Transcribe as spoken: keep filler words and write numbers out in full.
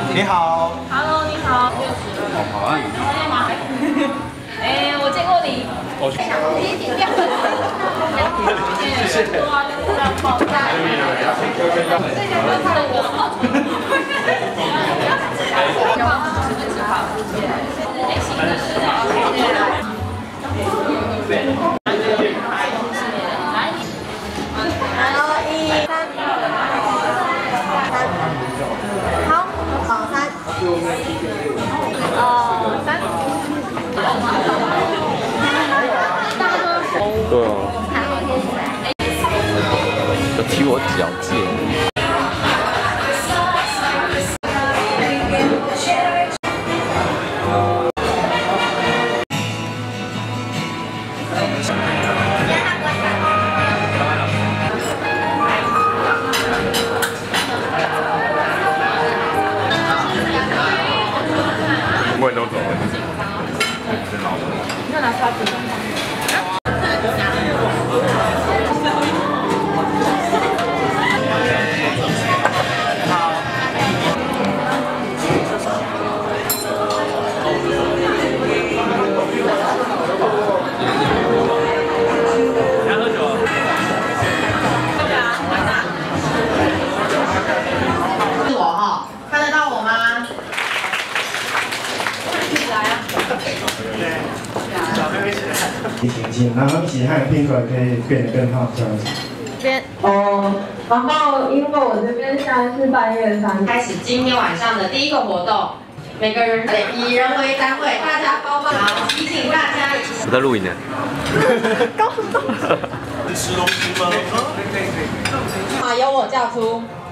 你好 ，Hello， 你好。 哦，好啊。 哎，我见过你。 我去。谢谢。 爆炸。这个是看我。哎，行的是的。 好，一、三，好，好，三，哦，三。 对啊，要踢我脚尖。 我都走了。 你看拿刷子。 情境，然后一起和拼团可以变得更好，这样子。 边哦，然后因为我这边现在是半夜三， 开始今天晚上的第一个活动，每个人以人为单位，大家包包好，提醒大家。 我在录影呢。 高速动。 好，由我叫出。